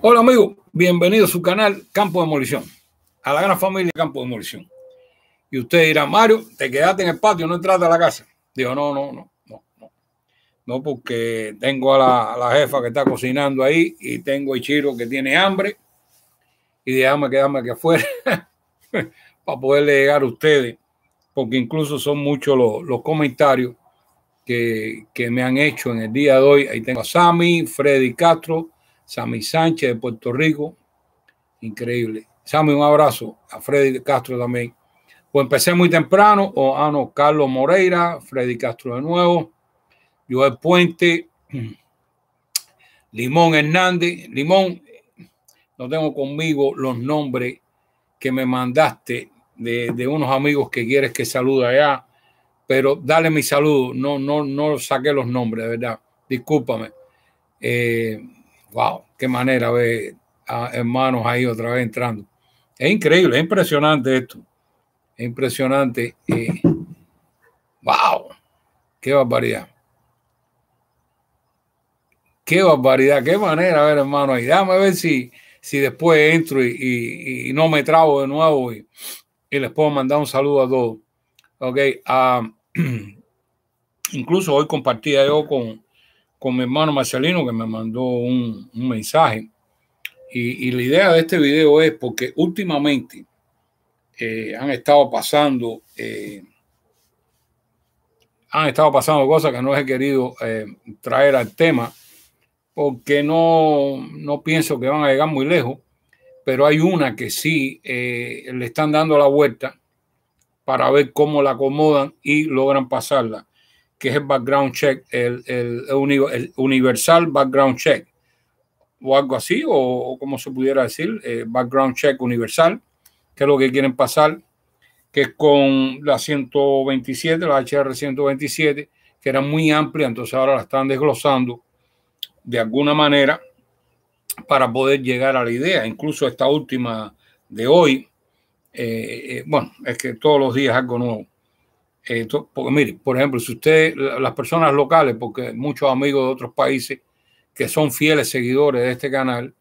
Hola amigos, bienvenido a su canal Campo Demolición, a la gran familia Campo Demolición. Y usted dirá, Mario, te quedaste en el patio, no entraste a la casa. Digo, no, porque tengo a la jefa que está cocinando ahí y tengo a Ichiro que tiene hambre y déjame quedarme aquí afuera para poderle llegar a ustedes, porque incluso son muchos los comentarios que me han hecho en el día de hoy. Ahí tengo a Sammy, Freddy Castro, Sammy Sánchez de Puerto Rico. Increíble. Sammy, un abrazo. A Freddy Castro también. Pues empecé muy temprano. Carlos Moreira, Freddy Castro de nuevo, Joel Puente, Limón Hernández. Limón, no tengo conmigo los nombres que me mandaste de unos amigos que quieres que salude allá, pero dale mi saludo. No saqué los nombres, de verdad. Discúlpame. Wow, qué manera ver a hermanos ahí otra vez entrando. Es increíble, es impresionante esto. Es impresionante. Wow, qué barbaridad. Qué barbaridad, qué manera, a ver, hermano, ahí. Déjame ver si después entro y no me trabo de nuevo y les puedo mandar un saludo a todos. Ok, incluso hoy compartía yo con mi hermano Marcelino, que me mandó un mensaje. Y la idea de este video es porque últimamente han estado pasando cosas que no he querido traer al tema, porque no pienso que van a llegar muy lejos, pero hay una que sí le están dando la vuelta para ver cómo la acomodan y logran pasarla, que es el background check, el universal background check, o algo así, o como se pudiera decir, background check universal, que es lo que quieren pasar, que es con la 127, la HR 127, que era muy amplia, entonces ahora la están desglosando de alguna manera para poder llegar a la idea. Incluso esta última de hoy, bueno, es que todos los días algo nuevo. Porque mire, por ejemplo, si usted, las personas locales, porque muchos amigos de otros países que son fieles seguidores de este canal,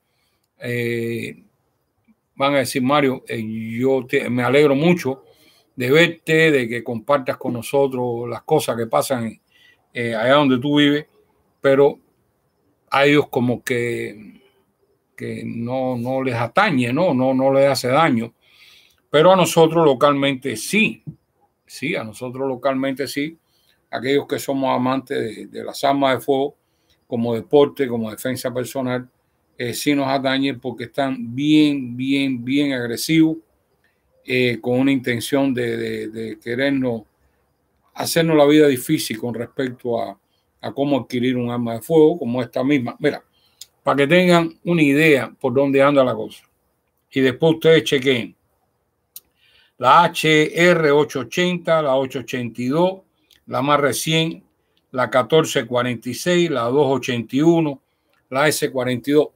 van a decir, Mario, me alegro mucho de verte, de que compartas con nosotros las cosas que pasan allá donde tú vives, pero a ellos como que no les atañe, no les hace daño, pero a nosotros localmente sí, a nosotros localmente sí, aquellos que somos amantes de las armas de fuego como deporte, como defensa personal, sí nos atañe porque están bien agresivos, con una intención de querernos, hacernos la vida difícil con respecto a cómo adquirir un arma de fuego como esta misma. Mira, para que tengan una idea por dónde anda la cosa. Y después ustedes chequen la HR 880, la 882, la más recién, la 1446, la 281, la S42.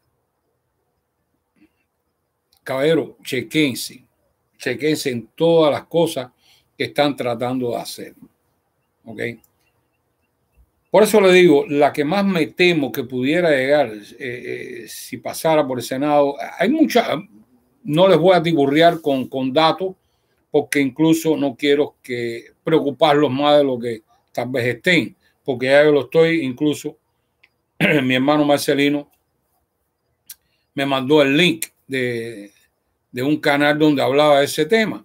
Caballero, chequense en todas las cosas que están tratando de hacer. ¿Ok? Por eso le digo, la que más me temo que pudiera llegar, si pasara por el Senado, hay muchas, no les voy a tiburrear con datos, porque incluso no quiero preocuparlos más de lo que tal vez estén, porque ya yo lo estoy, incluso mi hermano Marcelino me mandó el link de un canal donde hablaba de ese tema.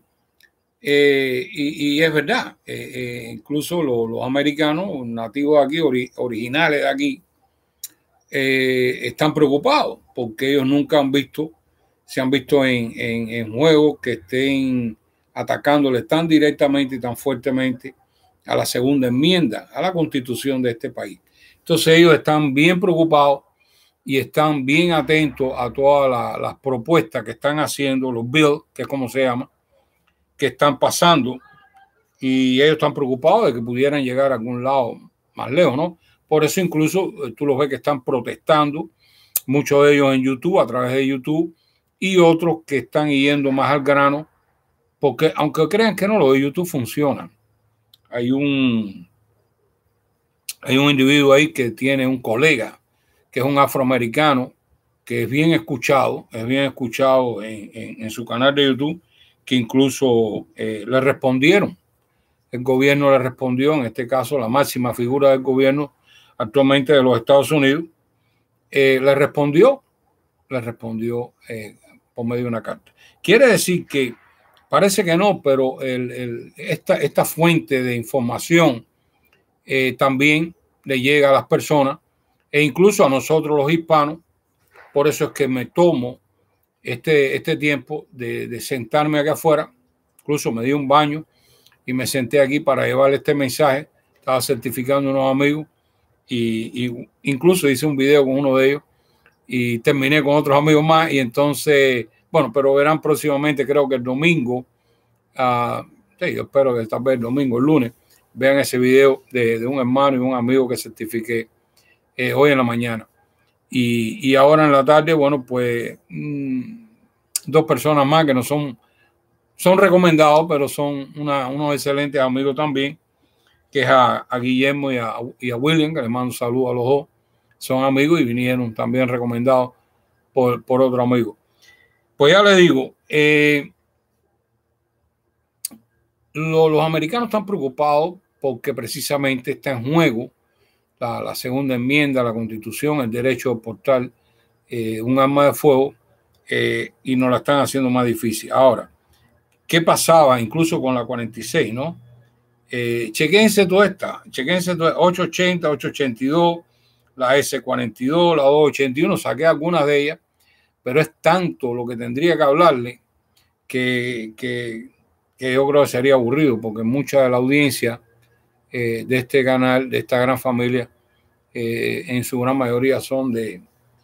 Y es verdad, incluso los americanos nativos de aquí, originales de aquí, están preocupados porque ellos nunca se han visto en juegos que estén atacándole tan directamente y tan fuertemente a la segunda enmienda, a la constitución de este país. Entonces ellos están bien preocupados y están bien atentos a todas las propuestas que están haciendo, los bills, que es como se llama, que están pasando, y ellos están preocupados de que pudieran llegar a algún lado más lejos, ¿no? Por eso incluso tú los ves que están protestando, muchos de ellos en YouTube, a través de YouTube, y otros que están yendo más al grano, porque aunque crean que no, lo de YouTube funciona. Hay un individuo ahí que tiene un colega que es un afroamericano que es bien escuchado en su canal de YouTube, que incluso le respondieron. El gobierno le respondió, en este caso la máxima figura del gobierno actualmente de los Estados Unidos, le respondió por medio de una carta. Quiere decir que parece que no, pero esta fuente de información también le llega a las personas e incluso a nosotros los hispanos. Por eso es que me tomo este tiempo de sentarme aquí afuera. Incluso me di un baño y me senté aquí para llevarle este mensaje. Estaba certificando a unos amigos y incluso hice un video con uno de ellos y terminé con otros amigos más. Y entonces, bueno, pero verán próximamente, creo que el domingo, sí, yo espero que tal vez el domingo, el lunes, vean ese video de un hermano y un amigo que certifiqué hoy en la mañana. Y ahora en la tarde, bueno, pues dos personas más que no son recomendados, pero son unos excelentes amigos también, que es a Guillermo y a William, que les mando un saludo a los dos. Son amigos y vinieron también recomendados por otro amigo. Pues ya les digo, los americanos están preocupados porque precisamente está en juego la segunda enmienda a la Constitución, el derecho a portar un arma de fuego, y nos la están haciendo más difícil. Ahora, ¿qué pasaba incluso con la 46, no? Chequense toda esta, 880, 882, la S42, la 281, saqué algunas de ellas, pero es tanto lo que tendría que hablarle que yo creo que sería aburrido, porque mucha de la audiencia de este canal, de esta gran familia, en su gran mayoría son de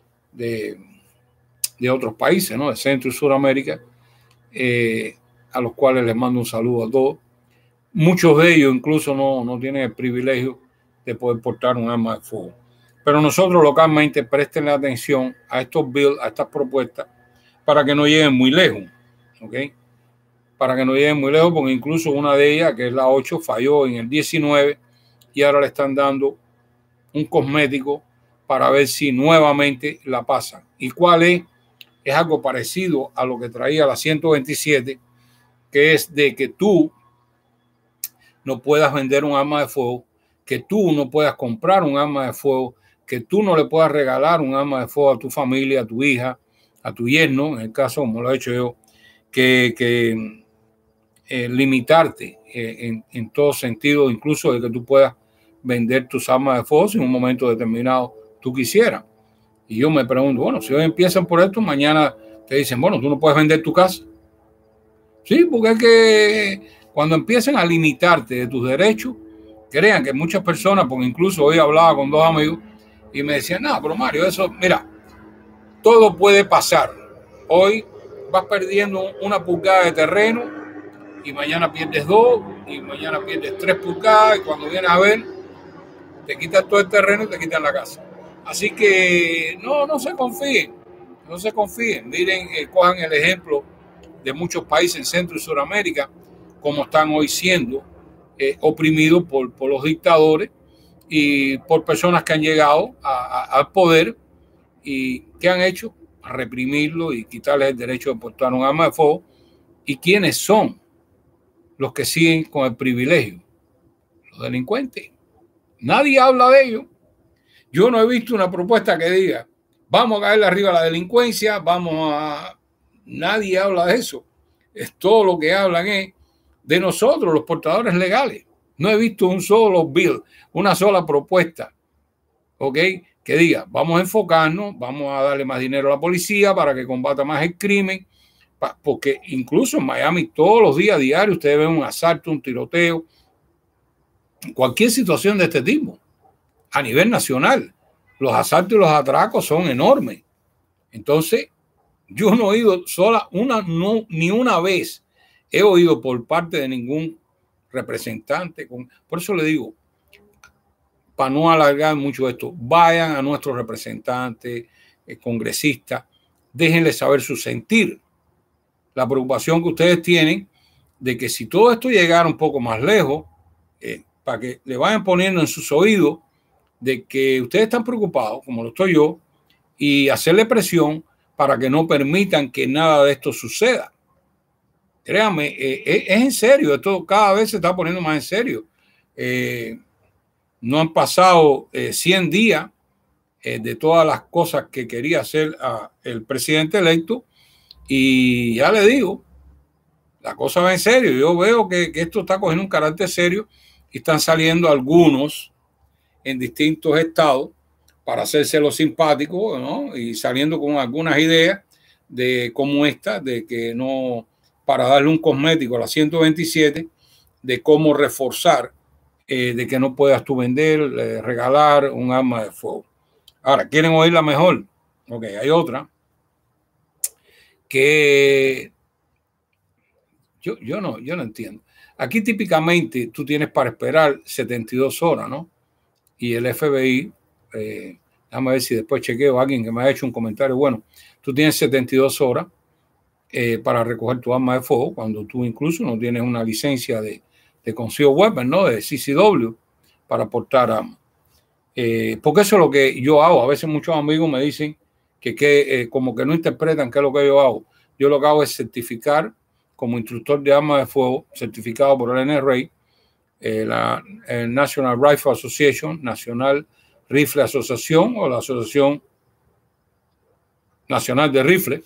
otros países, ¿no? De Centro y Suramérica, a los cuales les mando un saludo a todos. Muchos de ellos incluso no tienen el privilegio de poder portar un arma de fuego. Pero nosotros localmente presten atención a estos bills, a estas propuestas, para que no lleguen muy lejos, ¿ok? Para que no lleguen muy lejos, porque incluso una de ellas, que es la 8, falló en el 19 y ahora le están dando un cosmético para ver si nuevamente la pasan. ¿Y cuál es? Es algo parecido a lo que traía la 127, que es de que tú no puedas vender un arma de fuego, que tú no puedas comprar un arma de fuego, que tú no le puedas regalar un arma de fuego a tu familia, a tu hija, a tu yerno, en el caso como lo he hecho yo, que limitarte en todo sentido, incluso de que tú puedas vender tus armas de fuego si en un momento determinado tú quisieras. Y yo me pregunto, bueno, si hoy empiezan por esto, mañana te dicen, bueno, tú no puedes vender tu casa. Sí, porque es que cuando empiecen a limitarte de tus derechos, crean que muchas personas, porque incluso hoy hablaba con dos amigos y me decían, no, pero Mario, eso, mira, todo puede pasar. Hoy vas perdiendo 1 pulgada de terreno y mañana pierdes 2 y mañana pierdes 3 pulgadas y cuando vienes a ver, te quitan todo el terreno y te quitan la casa. Así que no se confíen, no se confíen. Miren, cojan el ejemplo de muchos países en Centro y Suramérica, como están hoy siendo oprimidos por los dictadores y por personas que han llegado al poder y ¿qué han hecho? Reprimirlo y quitarles el derecho de portar un arma de fuego. ¿Y quiénes son los que siguen con el privilegio? Los delincuentes. Nadie habla de ellos. Yo no he visto una propuesta que diga, vamos a caerle arriba a la delincuencia, Nadie habla de eso. Es todo lo que hablan es de nosotros, los portadores legales. No he visto un solo bill, una sola propuesta, ¿ok? Que diga, vamos a enfocarnos, vamos a darle más dinero a la policía para que combata más el crimen, porque incluso en Miami todos los días diarios ustedes ven un asalto, un tiroteo, cualquier situación de este tipo. A nivel nacional, los asaltos y los atracos son enormes. Entonces, yo no he oído ni una vez he oído por parte de ningún representante. Por eso le digo, para no alargar mucho esto, vayan a nuestros representantes, congresistas, déjenles saber su sentir, la preocupación que ustedes tienen de que si todo esto llegara un poco más lejos, para que le vayan poniendo en sus oídos de que ustedes están preocupados, como lo estoy yo, y hacerle presión para que no permitan que nada de esto suceda. Créanme, es en serio, esto cada vez se está poniendo más en serio. No han pasado 100 días de todas las cosas que quería hacer el presidente electo, y ya le digo, la cosa va en serio. Yo veo que esto está cogiendo un carácter serio y están saliendo algunos en distintos estados para hacerse los simpáticos, ¿no? Y saliendo con algunas ideas de como esta, de que no, para darle un cosmético a la 127, de cómo reforzar, de que no puedas tú vender, regalar un arma de fuego. Ahora, ¿quieren oírla mejor? Ok, hay otra que yo no entiendo. Aquí típicamente tú tienes para esperar 72 horas, ¿no? Y el FBI, déjame ver si después chequeo a alguien que me ha hecho un comentario. Bueno, tú tienes 72 horas para recoger tu arma de fuego, cuando tú incluso no tienes una licencia de concealed weapon, ¿no? De CCW, para portar armas. Porque eso es lo que yo hago. A veces muchos amigos me dicen que como que no interpretan qué es lo que yo hago. Yo lo que hago es certificar como instructor de armas de fuego, certificado por el NRA, la National Rifle Association, Nacional Rifle Asociación, o la Asociación Nacional de Rifle,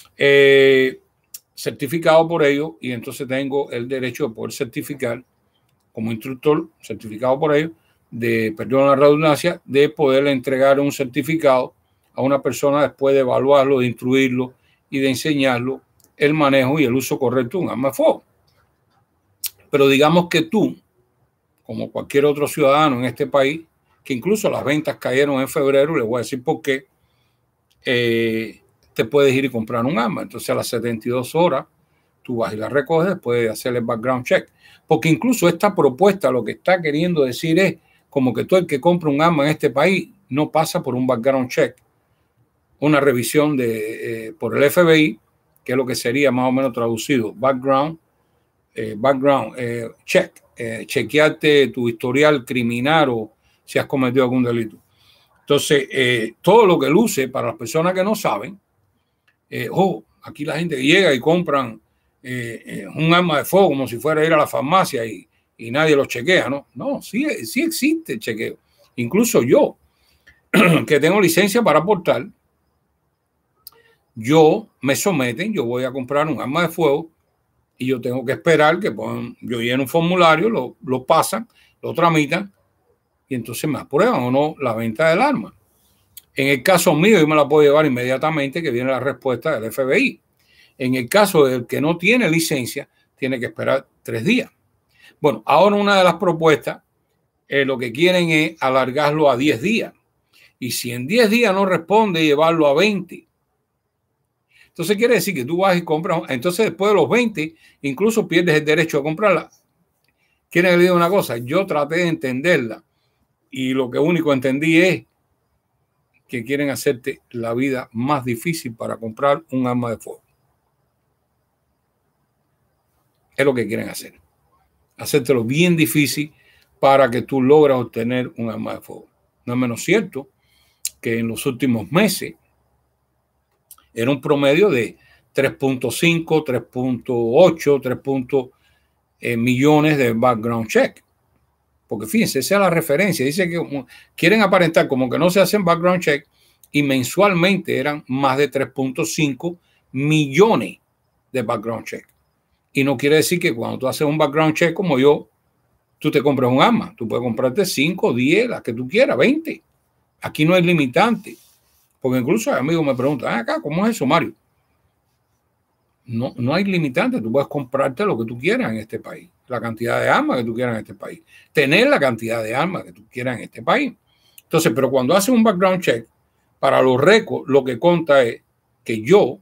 certificado por ellos, y entonces tengo el derecho de poder certificar como instructor, certificado por ellos, de, perdón la redundancia, de poder entregar un certificado a una persona después de evaluarlo, de instruirlo y de enseñarlo el manejo y el uso correcto de un arma de fuego. Pero digamos que tú, como cualquier otro ciudadano en este país, que incluso las ventas cayeron en febrero, les voy a decir por qué, te puedes ir y comprar un arma. Entonces a las 72 horas tú vas y la recoges después de hacer el background check. Porque incluso esta propuesta lo que está queriendo decir es como que todo el que compra un arma en este país no pasa por un background check, una revisión por el FBI, que es lo que sería más o menos traducido, background check, chequearte tu historial criminal o si has cometido algún delito. Entonces, todo lo que luce para las personas que no saben, aquí la gente llega y compran un arma de fuego como si fuera a ir a la farmacia y nadie lo chequea, ¿no? No, sí existe el chequeo. Incluso yo, que tengo licencia para portar, yo me someten, yo voy a comprar un arma de fuego y yo tengo que esperar que yo lleno un formulario, lo pasan, lo tramitan y entonces me aprueban o no la venta del arma. En el caso mío, yo me la puedo llevar inmediatamente, que viene la respuesta del FBI. En el caso del que no tiene licencia, tiene que esperar 3 días. Bueno, ahora una de las propuestas, lo que quieren es alargarlo a 10 días. Y si en 10 días no responde, llevarlo a 20. Entonces quiere decir que tú vas y compras, entonces después de los 20, incluso pierdes el derecho a comprarla. ¿Quieren que le diga una cosa? Yo traté de entenderla y lo que único entendí es que quieren hacerte la vida más difícil para comprar un arma de fuego. Es lo que quieren hacer. Hacértelo bien difícil para que tú logres obtener un arma de fuego. No es menos cierto que en los últimos meses era un promedio de 3.5, 3.8, 3 millones de background check. Porque fíjense, esa es la referencia. Dice que quieren aparentar como que no se hacen background check y mensualmente eran más de 3.5 millones de background check. Y no quiere decir que cuando tú haces un background check como yo, tú te compras un arma. Tú puedes comprarte 5, 10, las que tú quieras, 20. Aquí no hay limitante. Porque incluso amigos me preguntan, acá, ¿cómo es eso, Mario? No hay limitante. Tú puedes comprarte lo que tú quieras en este país. La cantidad de armas que tú quieras en este país. Tener la cantidad de armas que tú quieras en este país. Entonces, pero cuando haces un background check, para los récords, lo que conta es que yo,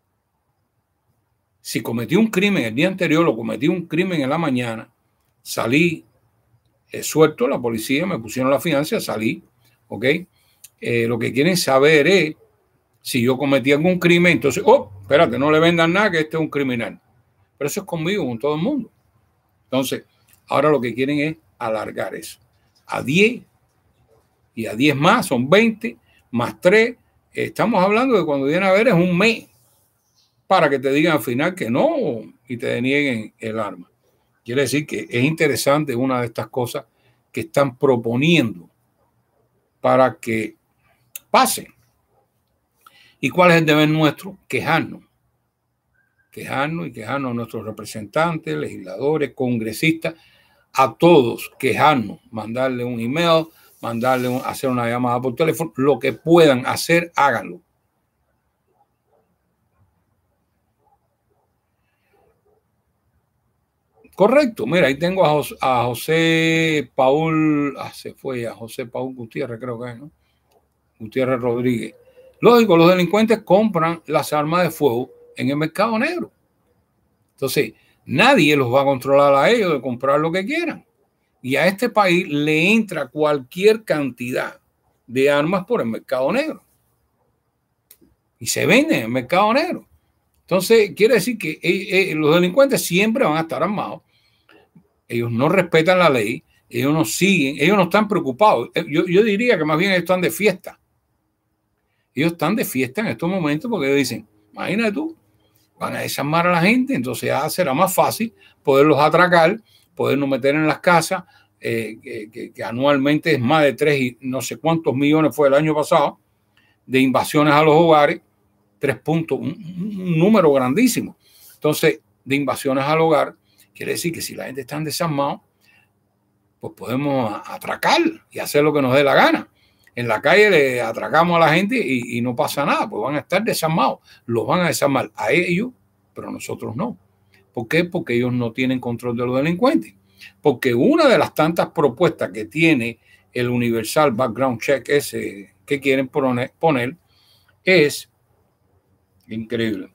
si cometí un crimen el día anterior o cometí un crimen en la mañana, salí suelto, la policía me pusieron la fianza, salí, ¿ok? Lo que quieren saber es si yo cometí algún crimen, entonces, espérate, no le vendan nada, que este es un criminal. Pero eso es conmigo, con todo el mundo. Entonces, ahora lo que quieren es alargar eso a 10 y a 10 más, son 20, más 3, Estamos hablando de cuando viene a ver es un mes para que te digan al final que no y te denieguen el arma. Quiere decir que es interesante una de estas cosas que están proponiendo para que pase. ¿Y cuál es el deber nuestro? Quejarnos. Quejarnos y quejarnos a nuestros representantes, legisladores, congresistas, a todos quejarnos, mandarle un email, hacer una llamada por teléfono, lo que puedan hacer, háganlo. Correcto, mira, ahí tengo a José Paul, se fue a José Paul Gutiérrez, creo que es, ¿no? Gutiérrez Rodríguez. Lógico, los delincuentes compran las armas de fuego en el mercado negro. Entonces, nadie los va a controlar a ellos de comprar lo que quieran. Y a este país le entra cualquier cantidad de armas por el mercado negro. Y se venden en el mercado negro. Entonces, quiere decir que los delincuentes siempre van a estar armados. Ellos no respetan la ley, ellos no siguen, ellos no están preocupados. Yo diría que más bien ellos están de fiesta. Ellos están de fiesta en estos momentos porque ellos dicen, imagínate tú, van a desarmar a la gente, entonces ya será más fácil poderlos atracar, podernos meter en las casas, que anualmente es más de 3 y no sé cuántos millones fue el año pasado, de invasiones a los hogares, 3 puntos, un número grandísimo. Entonces, de invasiones al hogar, quiere decir que si la gente está desarmada, pues podemos atracar y hacer lo que nos dé la gana. En la calle le atracamos a la gente y no pasa nada, pues van a estar desarmados, los van a desarmar a ellos, pero nosotros no. ¿Por qué? Porque ellos no tienen control de los delincuentes. Porque una de las tantas propuestas que tiene el Universal Background Check ese que quieren poner es increíble.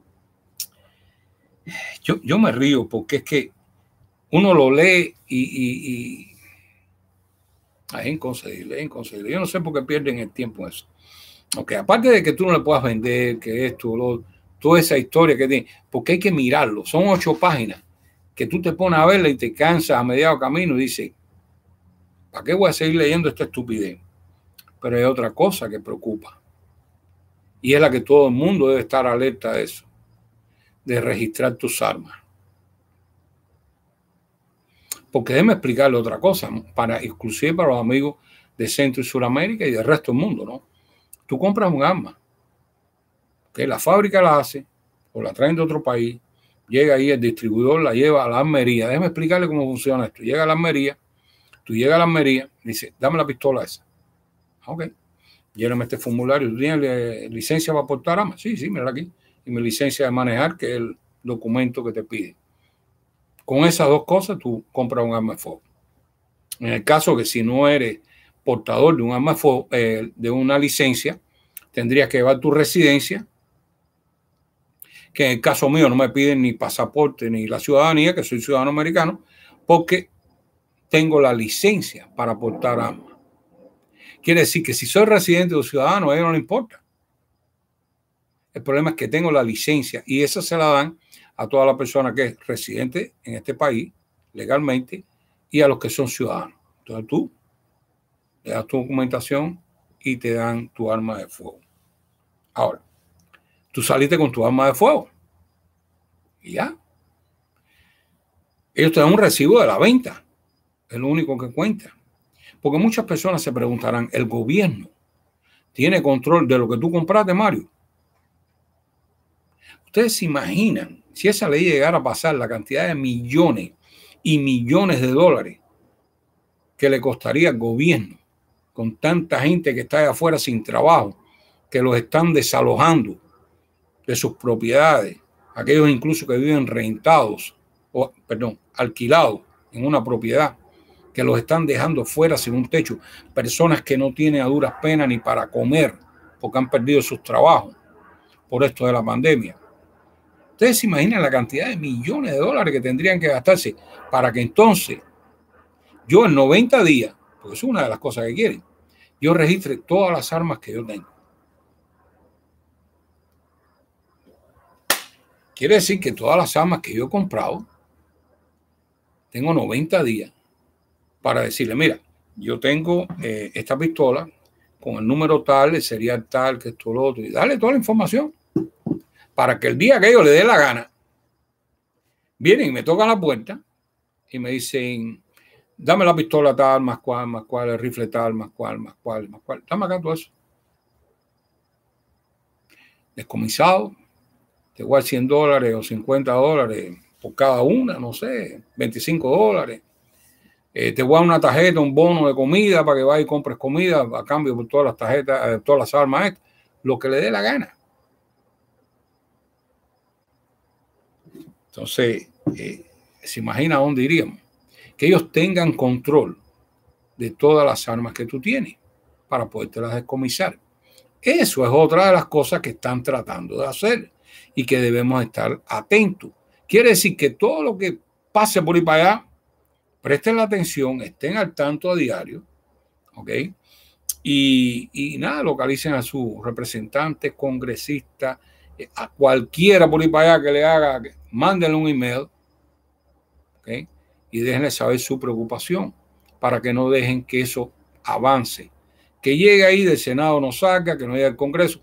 Yo me río porque es que uno lo lee y es inconcebible, es inconcebible. Yo no sé por qué pierden el tiempo en eso. Okay, aparte de que tú no le puedas vender, que esto, toda esa historia que tiene, porque hay que mirarlo. Son 8 páginas que tú te pones a verla y te cansas a mediado camino y dices, ¿para qué voy a seguir leyendo esta estupidez? Pero hay otra cosa que preocupa. Y es la que todo el mundo debe estar alerta de eso, de registrar tus armas. Porque déjeme explicarle otra cosa, inclusive para los amigos de Centro y Suramérica y del resto del mundo, ¿no? Tú compras un arma, que la fábrica la hace, o la traen de otro país, llega ahí el distribuidor, la lleva a la armería. Déjame explicarle cómo funciona esto. Llega a la armería, tú llegas a la armería, dice, dame la pistola esa. Ok, lléname este formulario. ¿Tú tienes licencia para portar armas? Sí, mira aquí. Y mi licencia de manejar, que es el documento que te pide. Con esas 2 cosas, tú compras un arma de fuego. En el caso que si no eres portador de un arma de fuego, de una licencia, tendrías que llevar tu residencia, que en el caso mío no me piden ni pasaporte ni la ciudadanía, que soy ciudadano americano, porque tengo la licencia para portar armas. Quiere decir que si soy residente o ciudadano, a ellos no les importa. El problema es que tengo la licencia y esa se la dan a toda la persona que es residente en este país legalmente y a los que son ciudadanos. Entonces tú le das tu documentación y te dan tu arma de fuego. Ahora, tú saliste con tu arma de fuego y ya. Ellos te dan un recibo de la venta. Es lo único que cuenta. Porque muchas personas se preguntarán, ¿el gobierno tiene control de lo que tú compraste, Mario? Ustedes se imaginan, si esa ley llegara a pasar, la cantidad de millones y millones de dólares que le costaría al gobierno con tanta gente que está allá afuera sin trabajo, que los están desalojando de sus propiedades, aquellos incluso que viven rentados, alquilados en una propiedad, que los están dejando fuera sin un techo, personas que no tienen a duras penas ni para comer porque han perdido sus trabajos por esto de la pandemia. Ustedes se imaginan la cantidad de millones de dólares que tendrían que gastarse para que entonces yo en 90 días, porque es una de las cosas que quieren, yo registre todas las armas que yo tengo. Quiere decir que todas las armas que yo he comprado, tengo 90 días para decirle, mira, yo tengo esta pistola con el número tal, el serial tal, que esto, lo otro, y darle toda la información para que el día que ellos le dé la gana, vienen y me tocan la puerta y me dicen, dame la pistola tal, más cual, el rifle tal, más cual. Dame acá todo eso. Descomisado, te voy a dar $100 o $50 por cada una, no sé, $25. Te voy a dar una tarjeta, un bono de comida para que vayas y compres comida a cambio por todas las tarjetas, todas las armas, lo que le dé la gana. Entonces, se imagina dónde iríamos. Que ellos tengan control de todas las armas que tú tienes para podértelas descomisar. Eso es otra de las cosas que están tratando de hacer y que debemos estar atentos. Quiere decir que todo lo que pase por ahí para allá, presten la atención, estén al tanto a diario, ¿ok? Y nada, localicen a sus representantes, congresistas, a cualquiera por ahí para allá que le haga, mándenle un email, ¿ok? Y déjenle saber su preocupación para que no dejen que eso avance. Que llegue ahí del Senado no salga, que no llegue al Congreso.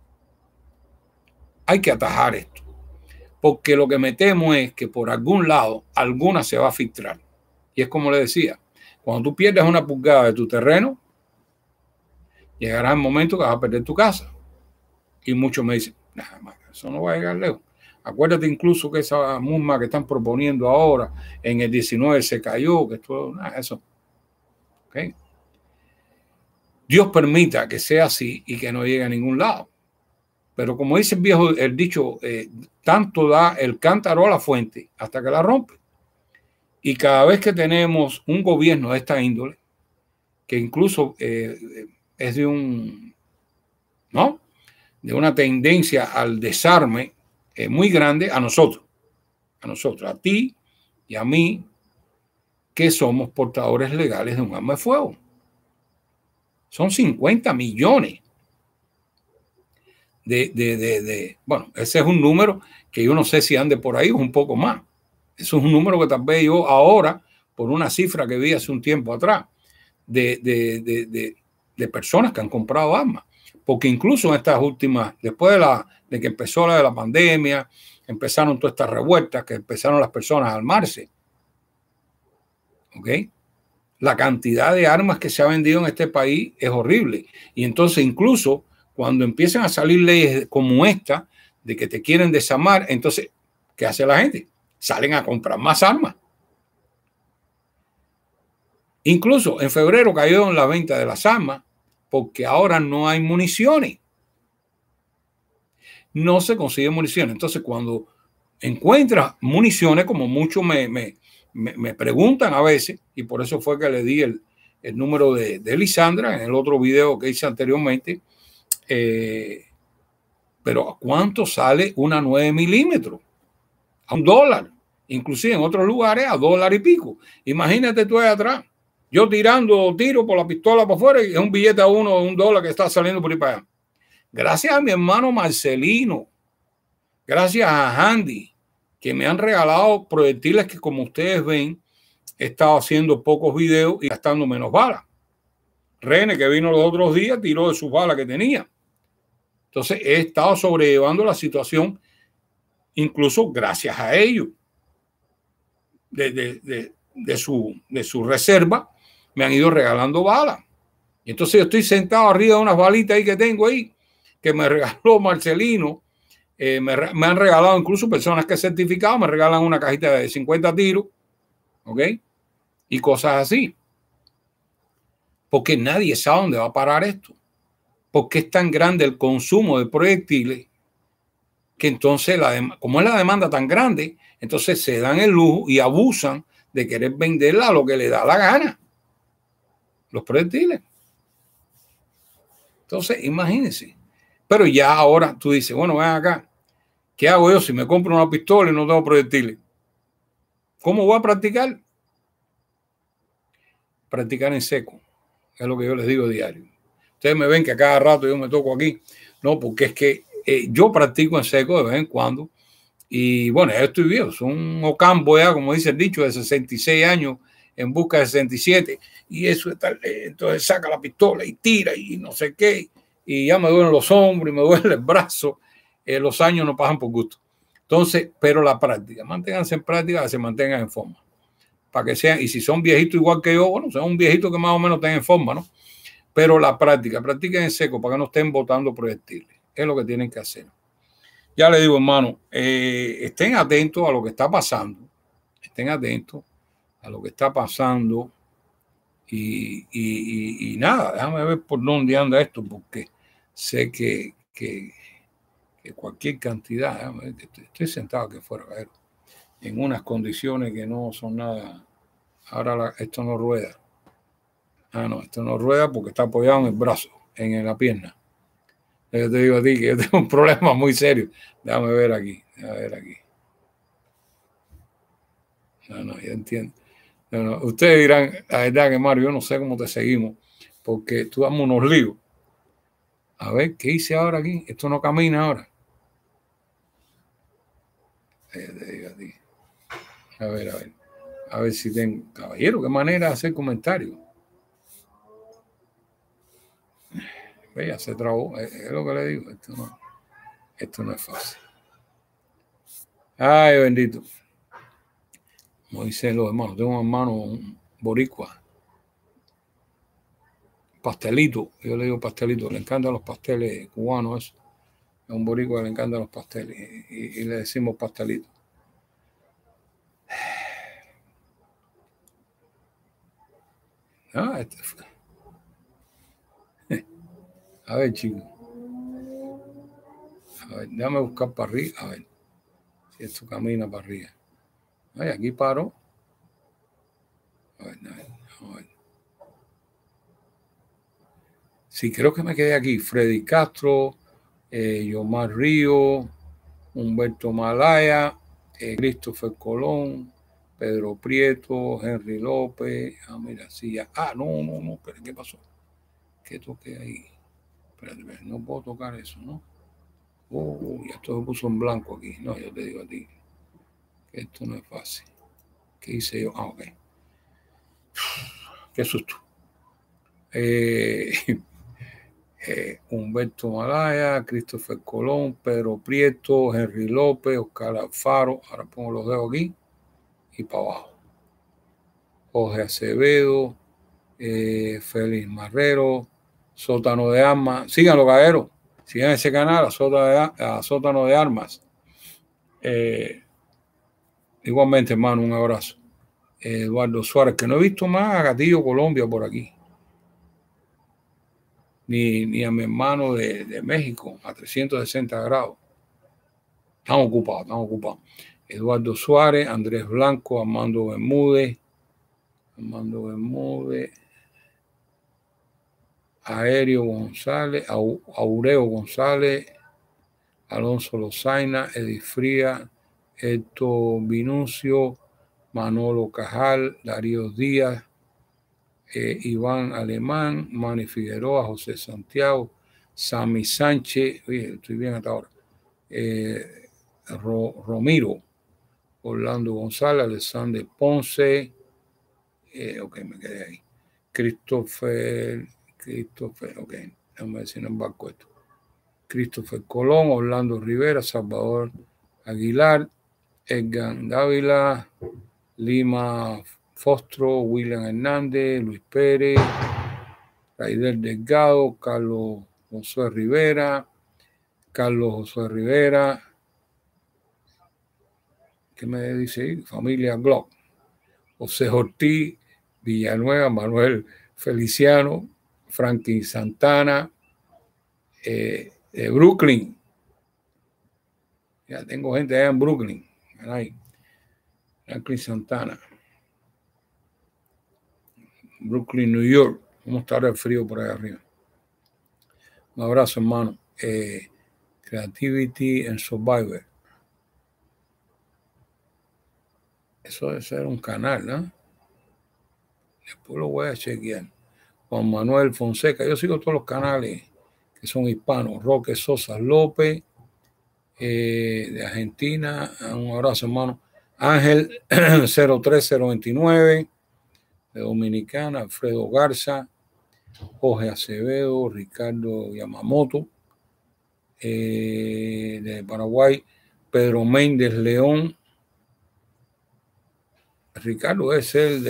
Hay que atajar esto, porque lo que me temo es que por algún lado alguna se va a filtrar. Y es como le decía, cuando tú pierdes una pulgada de tu terreno, llegará el momento que vas a perder tu casa. Y muchos me dicen, nada más, eso no va a llegar lejos. Acuérdate incluso que esa misma que están proponiendo ahora en el 19 se cayó, que esto, nada, eso. ¿Okay? Dios permita que sea así y que no llegue a ningún lado. Pero como dice el dicho, tanto da el cántaro a la fuente hasta que la rompe. Y cada vez que tenemos un gobierno de esta índole, que incluso es de una tendencia al desarme muy grande a nosotros, a ti y a mí, que somos portadores legales de un arma de fuego. Son 50 millones. Bueno, ese es un número que yo no sé si ande por ahí o un poco más. Eso es un número que tal vez yo ahora, por una cifra que vi hace un tiempo atrás, de personas que han comprado armas. Porque incluso en estas últimas, después de que empezó la de la pandemia, empezaron todas estas revueltas, que empezaron las personas a armarse. ¿Ok? La cantidad de armas que se ha vendido en este país es horrible. Y entonces incluso cuando empiezan a salir leyes como esta, de que te quieren desarmar, entonces, ¿qué hace la gente? Salen a comprar más armas. Incluso en febrero cayó en la venta de las armas porque ahora no hay municiones. No se consiguen municiones. Entonces, cuando encuentras municiones, como muchos me preguntan a veces, y por eso fue que le di el número de Lisandra en el otro video que hice anteriormente, pero ¿cuánto sale una 9 milímetros? A $1. Inclusive en otros lugares a $1 y pico. Imagínate tú ahí atrás. Yo tirando tiro por la pistola para afuera y es un billete a $1 que está saliendo por ahí para allá. Gracias a mi hermano Marcelino, gracias a Handy, que me han regalado proyectiles que, como ustedes ven, he estado haciendo pocos videos y gastando menos balas. René, que vino los otros días, tiró de sus balas que tenía. Entonces he estado sobrellevando la situación, incluso gracias a ellos. De su reserva me han ido regalando balas. Y entonces yo estoy sentado arriba de unas balitas ahí que tengo ahí, que me regaló Marcelino. Me han regalado incluso personas que he certificado, me regalan una cajita de 50 tiros, ¿ok? Y cosas así. Porque nadie sabe dónde va a parar esto. Porque es tan grande el consumo de proyectiles que entonces, como es la demanda tan grande, entonces se dan el lujo y abusan de querer venderla a lo que le da la gana. Los proyectiles. Entonces, imagínense. Pero ya ahora tú dices, bueno, ven acá. ¿Qué hago yo si me compro una pistola y no tengo proyectiles? ¿Cómo voy a practicar? Practicar en seco. Es lo que yo les digo diario. Ustedes me ven que a cada rato yo me toco aquí. No, porque es que yo practico en seco de vez en cuando. Y bueno, ya estoy viejo. Soy un ocambo ya, como dice el dicho, de 66 años en busca de 67 y eso está, entonces saca la pistola y tira y no sé qué, y ya me duelen los hombros y me duele el brazo. Los años no pasan por gusto. Entonces, pero la práctica, manténganse en práctica, que se mantengan en forma. Para que sean, y si son viejitos igual que yo, bueno, son un viejito que más o menos estén en forma, ¿no? Pero la práctica, practiquen en seco para que no estén botando proyectiles. Es lo que tienen que hacer. Ya le digo, hermano, estén atentos a lo que está pasando. Estén atentos a lo que está pasando. Y nada, déjame ver por dónde anda esto, porque sé que cualquier cantidad, déjame ver, estoy sentado aquí afuera, en unas condiciones que no son nada. Ahora esto no rueda. Ah, no, esto no rueda porque está apoyado en el brazo, en la pierna. Yo te digo a ti que yo tengo un problema muy serio. Déjame ver aquí, déjame ver aquí. No, ya entiendo. No, ustedes dirán, la verdad que Mario, yo no sé cómo te seguimos, porque tú damos unos líos. A ver, ¿qué hice ahora aquí? Esto no camina ahora. Te digo a ti. A ver si tengo. Caballero, qué manera de hacer comentarios. Ya se trabó, es lo que le digo. Esto no es fácil. Ay, bendito. Como dicen los hermanos, tengo un hermano un boricua. Pastelito, yo le digo pastelito, le encantan los pasteles cubanos, eso. A un boricua le encantan los pasteles y le decimos pastelito. Ah, a ver, chicos. A ver, déjame buscar para arriba. A ver si esto camina para arriba. Ay, aquí paro. A ver. Sí, creo que me quedé aquí. Freddy Castro, Yomar Río, Humberto Malaya, Christopher Colón, Pedro Prieto, Henry López. Ah, mira, sí, ya. Ah, no, pero ¿qué pasó? ¿Qué toqué ahí? Espérate, no puedo tocar eso, ¿no? Ya esto se puso en blanco aquí. No, yo te digo a ti que esto no es fácil. ¿Qué hice yo? Ah, ok. Qué susto. Humberto Malaya, Christopher Colón, Pedro Prieto, Henry López, Oscar Alfaro. Ahora pongo los dedos aquí y para abajo. Jorge Acevedo, Félix Marrero, Sótano de Armas. Síganlo, caballeros. Sigan ese canal, a Sótano de Armas. Igualmente, hermano, un abrazo. Eduardo Suárez, que no he visto más a Gatillo Colombia por aquí. Ni a mi hermano de México, a 360 grados. Están ocupados. Eduardo Suárez, Andrés Blanco, Armando Bermúdez, Aéreo González, Aureo González, Alonso Lozaina, Edith Fría, Héctor Vinucio, Manolo Cajal, Darío Díaz, Iván Alemán, Manny Figueroa, José Santiago, Sammy Sánchez, oye, estoy bien hasta ahora, Romiro, Orlando González, Alexander Ponce, ok, me quedé ahí. Christopher, ok, déjame ver si no embarco esto. Christopher Colón, Orlando Rivera, Salvador Aguilar, Edgar Dávila, Lima Fostro, William Hernández, Luis Pérez, Raider Delgado, Carlos Josué Rivera, ¿qué me dice ahí? Familia Glock, José Ortiz, Villanueva, Manuel Feliciano, Franklin Santana, de Brooklyn. Ya tengo gente allá en Brooklyn. Ahí. Franklin Santana. Brooklyn, New York. ¿Cómo está el frío por ahí arriba? Un abrazo, hermano. Creativity and Survivor. Eso debe ser un canal, ¿no? Después lo voy a chequear. Juan Manuel Fonseca. Yo sigo todos los canales que son hispanos. Roque Sosa López, de Argentina. Un abrazo, hermano. Ángel 03029. de Dominicana, Alfredo Garza, Jorge Acevedo, Ricardo Yamamoto, de Paraguay, Pedro Méndez León. Ricardo es el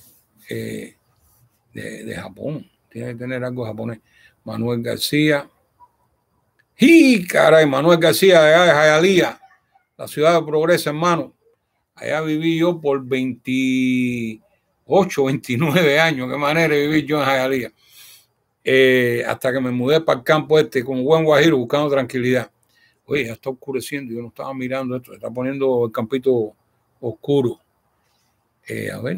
de Japón, tiene que tener algo japonés. Manuel García. ¡Y caray! Manuel García de allá de Hialeah, la ciudad de Progreso, hermano. Allá viví yo por 28, 29 años. Qué manera de vivir yo en Hialeah. Hasta que me mudé para el campo con Buen Guajiro buscando tranquilidad. Oye, ya está oscureciendo, yo no estaba mirando esto, se está poniendo el campito oscuro. A ver.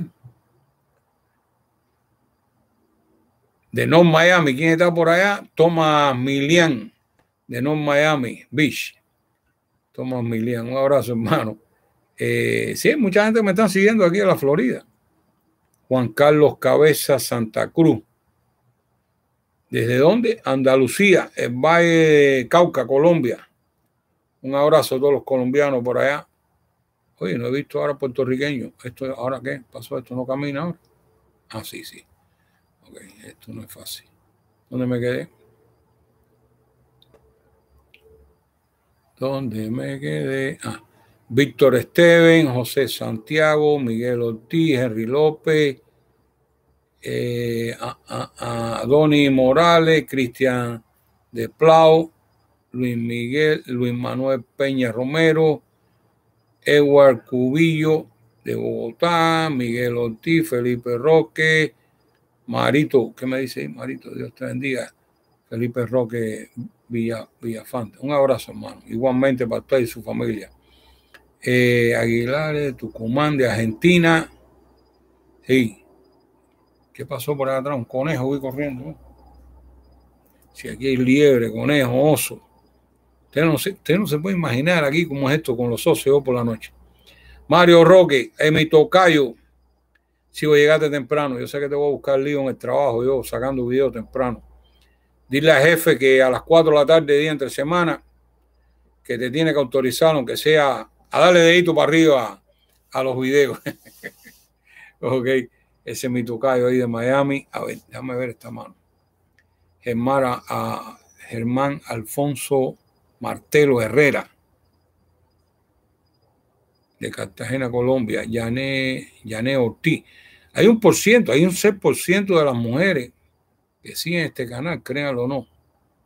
De North Miami, ¿quién está por allá? Thomas Milian, de North Miami Beach. Thomas Milian, un abrazo, hermano. Sí, mucha gente me está siguiendo aquí en la Florida. Juan Carlos Cabeza, Santa Cruz. ¿Desde dónde? Andalucía, el Valle de Cauca, Colombia. Un abrazo a todos los colombianos por allá. Oye, no he visto ahora puertorriqueños. ¿Esto ahora qué? ¿Pasó esto? ¿No camina ahora? Ah, sí, sí. Ok, esto no es fácil. ¿Dónde me quedé? ¿Dónde me quedé? Ah, Víctor Esteven, José Santiago, Miguel Ortiz, Henry López, Donny Morales, Cristian de Plau, Luis Manuel Peña Romero, Edward Cubillo de Bogotá, Miguel Ortiz, Felipe Roque, Marito, ¿qué me dice ahí, Marito? Dios te bendiga. Felipe Roque Villafante. Un abrazo, hermano. Igualmente para usted y su familia. Aguilar de Tucumán, de Argentina. Sí. ¿Qué pasó por allá atrás? Un conejo, voy corriendo, ¿no? Si aquí hay liebre, conejo, oso. Usted no se puede imaginar aquí cómo es esto con los socios por la noche. Mario Roque, mi tocayo. Si voy a llegarte temprano, yo sé que te voy a buscar lío en el trabajo, yo sacando videos temprano. Dile al jefe que a las 4 de la tarde, día entre semana, que te tiene que autorizar, aunque sea a darle dedito para arriba a los videos. Ok, ese es mi tocayo ahí de Miami. A ver, déjame ver esta mano. Germán Alfonso Martelo Herrera, de Cartagena, Colombia. Yané Ortiz. Hay un 6% de las mujeres que siguen este canal, créanlo o no.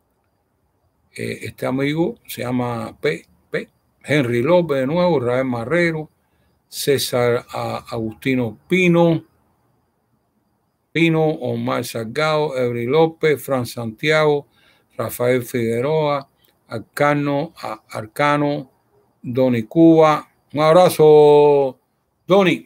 Este amigo se llama Henry López de nuevo, Rafael Marrero, César Agustino Pino, Omar Salgado, Eury López, Fran Santiago, Rafael Figueroa, Arcano, Doni Cuba. Un abrazo, Doni.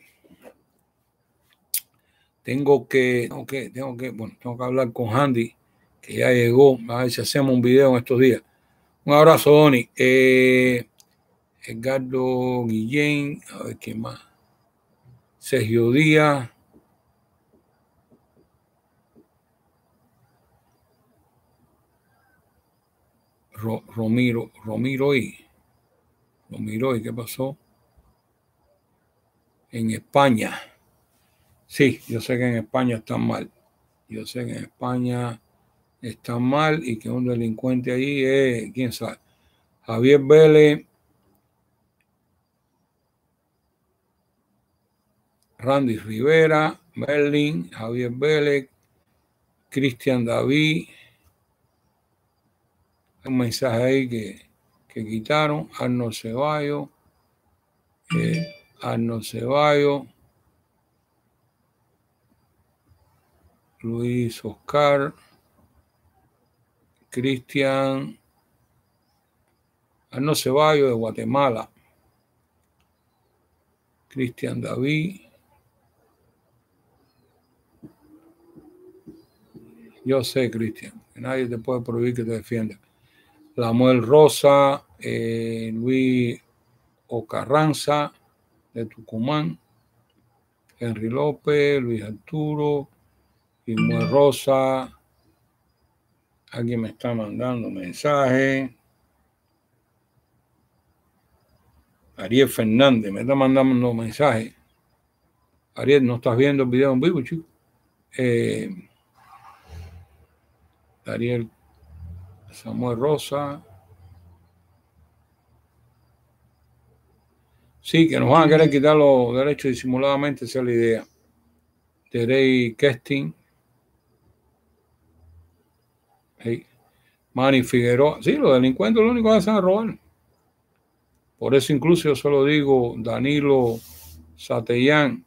Tengo que hablar con Handy, que ya llegó, a ver si hacemos un video en estos días. Un abrazo, Doni. Edgardo Guillén, a ver quién más. Sergio Díaz. Romiro, ¿y qué pasó? En España. Sí, yo sé que en España están mal. Yo sé que en España están mal y que un delincuente ahí es, quién sabe. Javier Vélez, Randy Rivera, Merlin, Javier Vélez, Cristian David. Un mensaje ahí que quitaron. Arnold Ceballos. Luis Oscar, Cristian, Arnold Ceballos de Guatemala, Cristian David. Yo sé, Cristian, que nadie te puede prohibir que te defienda. Lamuel Rosa, Luis Ocarranza de Tucumán, Henry López, Luis Arturo, Lamuel Rosa. Alguien me está mandando mensaje. Ariel Fernández me está mandando mensaje. Ariel, no estás viendo el video en vivo, chico. Ariel Samuel Rosa. Sí, que nos van a querer quitar los derechos disimuladamente, esa es la idea. Terey Kestin. Hey. Manny Figueroa. Sí, los delincuentes lo único que hacen es robar. Por eso incluso yo solo digo Danilo Satellán,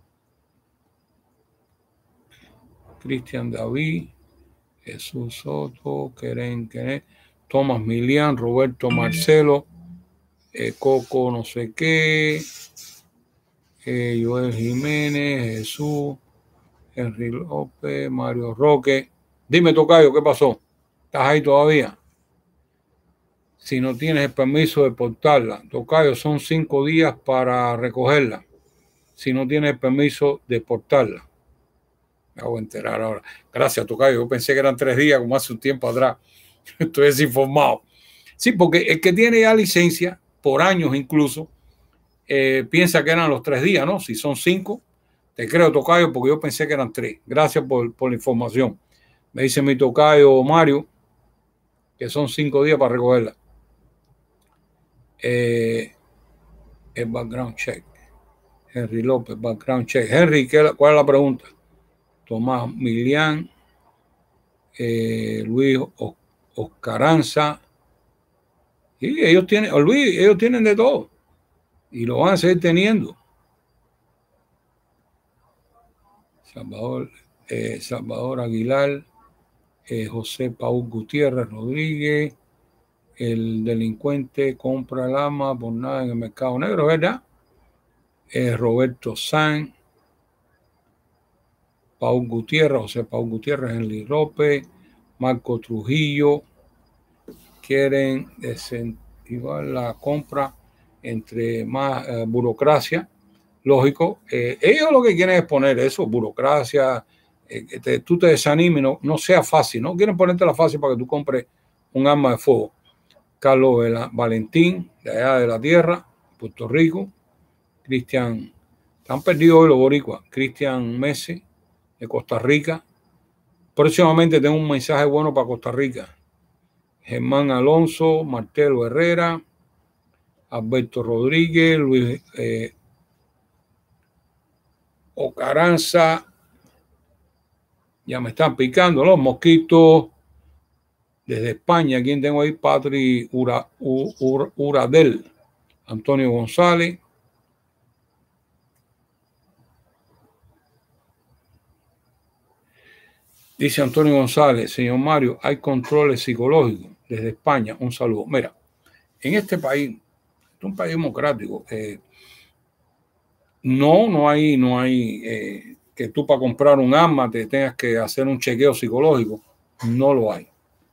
Cristian David, Jesús Soto, Keren, Tomás Milián, Roberto Marcelo, Coco no sé qué, Joel Jiménez, Jesús, Henry López, Mario Roque. Dime, tocayo, ¿qué pasó? ¿Estás ahí todavía? Si no tienes el permiso de portarla, tocayo, son 5 días para recogerla. Si no tienes el permiso de portarla. Me hago enterar ahora. Gracias, tocayo. Yo pensé que eran 3 días, como hace un tiempo atrás. Estoy desinformado. Sí, porque el que tiene ya licencia, por años incluso, piensa que eran los 3 días, ¿no? Si son 5, te creo, tocayo, porque yo pensé que eran 3. Gracias por la información. Me dice mi tocayo Mario que son 5 días para recogerla. El background check. Henry López, background check. Henry, ¿cuál es la pregunta? Tomás Milián, Luis Oscaranza. Y ellos tienen, Luis, ellos tienen de todo. Y lo van a seguir teniendo. Salvador Aguilar, José Paul Gutiérrez Rodríguez, el delincuente compra el arma por nada en el mercado negro, ¿verdad? Roberto San, Paul Gutiérrez, José Paul Gutiérrez, Henry López, Marco Trujillo, quieren desactivar la compra entre más burocracia, lógico. Ellos lo que quieren es poner eso, burocracia, tú te desanimes, no sea fácil, no quieren ponerte la fácil para que tú compres un arma de fuego. Carlos Valentín, de allá de la tierra, Puerto Rico. Cristian, están perdidos hoy los boricuas. Cristian Messi, de Costa Rica. Próximamente tengo un mensaje bueno para Costa Rica. Germán Alonso, Martelo Herrera, Alberto Rodríguez, Luis Ocaranza. Ya me están picando los mosquitos. Desde España, ¿quién tengo ahí? Patri Uradel, Antonio González. Dice Antonio González, señor Mario, hay controles psicológicos desde España. Un saludo. Mira, en este país, es un país democrático, no hay que tú para comprar un arma te tengas que hacer un chequeo psicológico. No lo hay.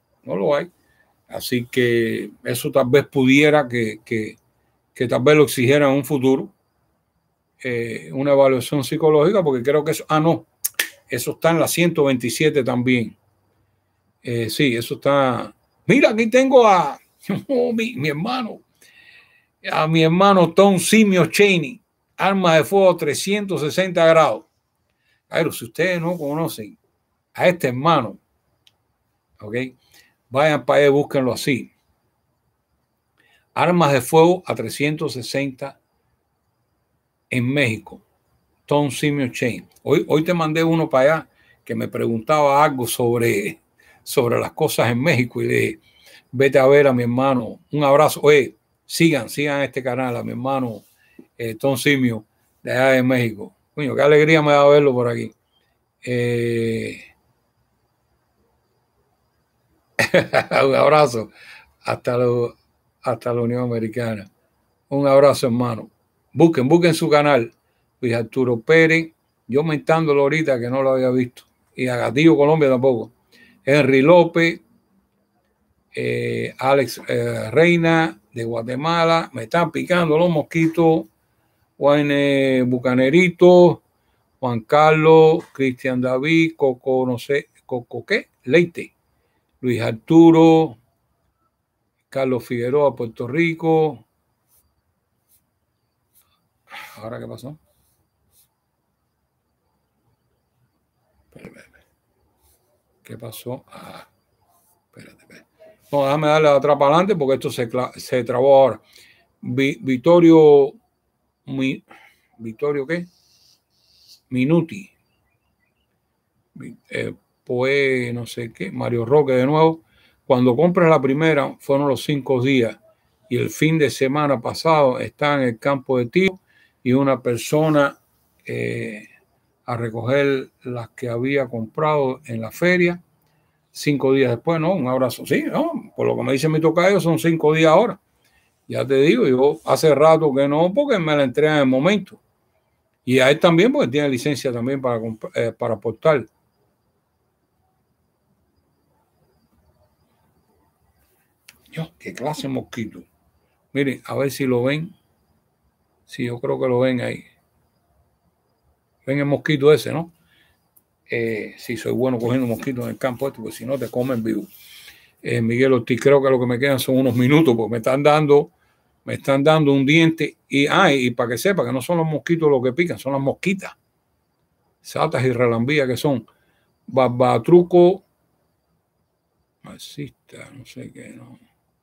Así que eso tal vez pudiera que tal vez lo exigiera en un futuro, una evaluación psicológica, porque creo que eso, no, eso está en la 127 también. Sí, eso está. Mira, aquí tengo a mi hermano, a mi hermano Tom Simio Cheney, arma de fuego 360 grados. Pero si ustedes no conocen a este hermano, ¿ok? Vayan para allá y búsquenlo así. Armas de fuego a 360 en México. Tom Simio Cheney. Hoy te mandé uno para allá que me preguntaba algo sobre las cosas en México y le dije, vete a ver a mi hermano. Un abrazo. Oye, sigan este canal a mi hermano Tom Simio de allá de México. Coño, qué alegría me da verlo por aquí. Un abrazo hasta la Unión Americana. Un abrazo, hermano. Busquen su canal. Luis Arturo Pérez. Yo mentándolo ahorita que no lo había visto. Y a Gatillo Colombia tampoco. Henry López. Alex Reina de Guatemala. Me están picando los mosquitos. Juan Bucanerito. Juan Carlos. Cristian David. Coco, no sé. Coco, ¿qué? Leite. Luis Arturo. Carlos Figueroa, Puerto Rico. ¿Ahora qué pasó? ¿Qué pasó? Ah, espérate. No, déjame darle atrás para adelante porque esto se trabó ahora. Vittorio ¿qué? Minuti. Pues no sé qué. Mario Roque de nuevo. Cuando compras la primera, fueron los 5 días. Y el fin de semana pasado está en el campo de tiro y una persona a recoger las que había comprado en la feria. 5 días después, ¿no? Un abrazo. Sí, ¿no? Por lo que me dice mi tocayo, son 5 días ahora. Ya te digo, yo hace rato que no, porque me la entregan en el momento. Y a él también, porque tiene licencia también para aportar. Dios, qué clase de mosquito. Miren, a ver si lo ven. Sí, yo creo que lo ven ahí. Ven el mosquito ese, ¿no? Sí, soy bueno cogiendo mosquitos en el campo este, porque si no te comen vivo. Miguel Ortiz, creo que lo que me quedan son unos minutos, porque me están dando un diente. Y para que sepa que no son los mosquitos los que pican, son las mosquitas. Satas y relambías que son. Barbatruco, marxista, no sé qué, no.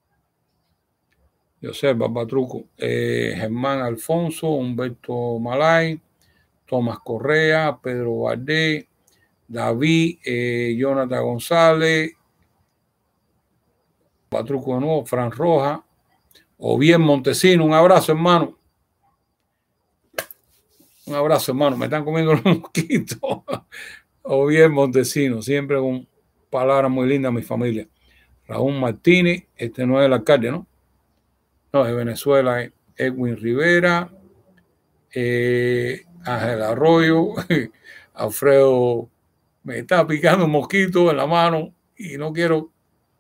Yo sé, Barbatruco, Germán Alfonso, Humberto Malay, Tomás Correa, Pedro Valdés, David, Jonathan González, Barbatruco de nuevo, Fran Roja, Ovier Montesino, un abrazo, hermano. Un abrazo, hermano. Me están comiendo los mosquitos. Ovier Montesino, siempre con palabras muy lindas, mi familia. Raúl Martínez, este no es el alcalde, ¿no? No, de Venezuela es Edwin Rivera, Ángel Arroyo, Alfredo, me está picando un mosquito en la mano y no quiero.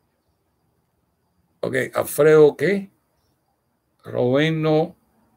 Ok, Alfredo, ¿qué? Roberto,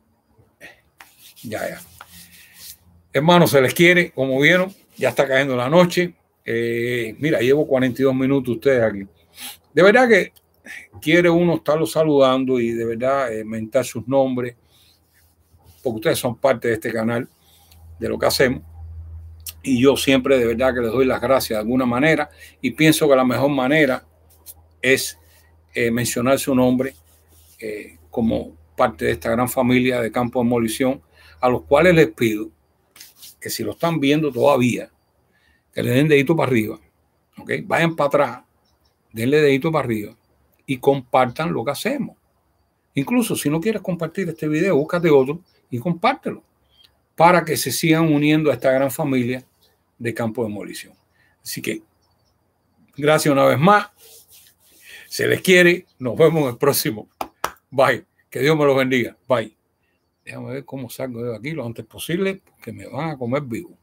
ya. Hermanos, se les quiere, como vieron, ya está cayendo la noche. Mira, llevo 42 minutos ustedes aquí. De verdad que quiere uno estarlos saludando y de verdad mentar sus nombres, porque ustedes son parte de este canal, de lo que hacemos. Y yo siempre de verdad que les doy las gracias de alguna manera y pienso que la mejor manera es mencionar su nombre como parte de esta gran familia de Campo de Demolición, a los cuales les pido que si lo están viendo todavía, que le den dedito para arriba, ¿okay? Vayan para atrás, denle dedito para arriba y compartan lo que hacemos. Incluso si no quieres compartir este video, búscate otro y compártelo para que se sigan uniendo a esta gran familia de Campo de Demolición. Así que gracias una vez más. Se les quiere. Nos vemos en el próximo. Bye. Que Dios me los bendiga. Bye. Déjame ver cómo salgo de aquí lo antes posible, porque me van a comer vivo.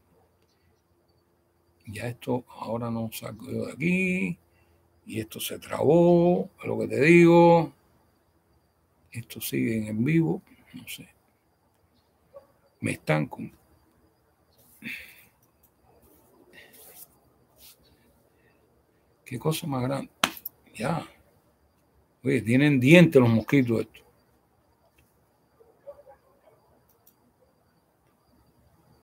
Ya esto, ahora no salgo yo de aquí. Y esto se trabó, es lo que te digo. Esto sigue en vivo. No sé. Me están con... Qué cosa más grande. Ya. Oye, tienen dientes los mosquitos estos.